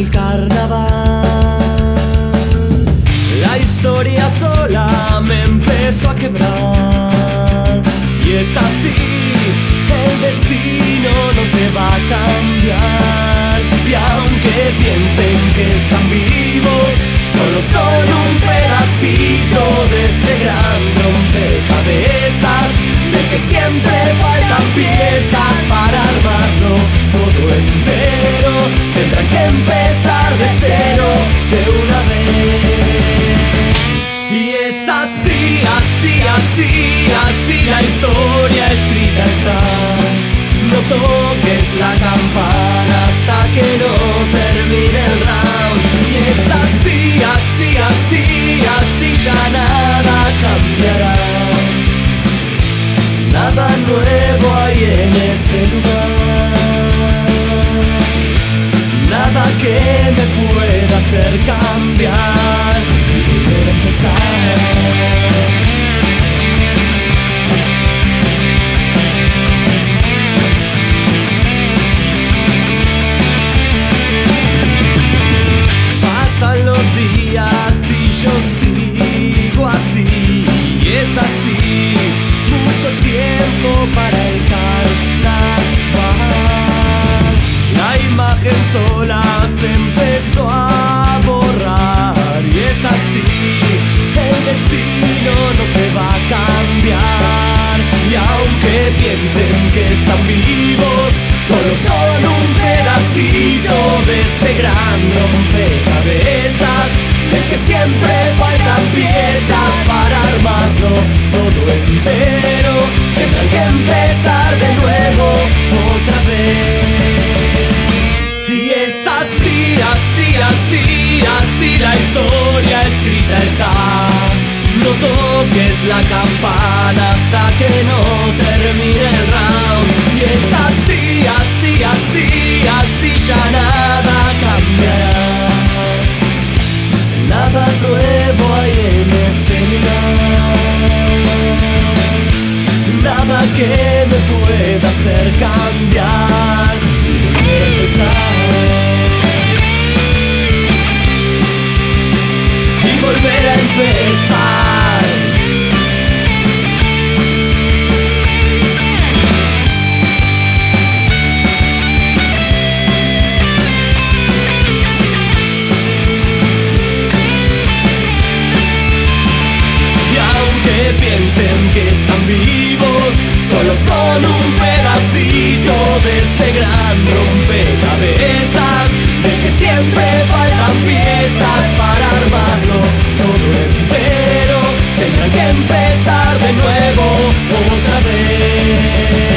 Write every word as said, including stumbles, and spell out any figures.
el carnaval. La historia sola me empezó a quebrar, y es así, el destino no se va a cambiar. Y aunque piensen que están vivos, solo son un pedacito de este gran rompecabezas, del que siempre faltan piezas para armarlo todo entero. Tendrán que empezar de cero de una vez. Y es así, así, así, así la historia escrita está. No toques la campana hasta que no termine el round. Y es así, así, así, así ya nada cambiará. Nada nuevo hay en este lugar, nada que me pueda hacer cambiar y volver a empezar. Pasan los días y yo sigo así, y es así, mucho tiempo para el carnaval. La imagen sola se empezó a borrar, y es así, el destino no se va a cambiar. Y aunque piensen que están vivos, solo son un pedacito de este gran rompecabezas, del que siempre faltan piezas para armarlo todo entero. Tendrán que empezar de nuevo otra vez. Y es así, así, así, así la historia escrita está. No toques la campana hasta que no termine el round. Y es así, así, así, así ya nada cambiará. Nada nuevo hay en este lugar, nada que me pueda hacer cambiar y volver a empezar. Y volver a empezar. Piensen que están vivos, solo son un pedacito de este gran rompecabezas, del que siempre faltan piezas para armarlo todo entero. Tendrán que empezar de nuevo otra vez.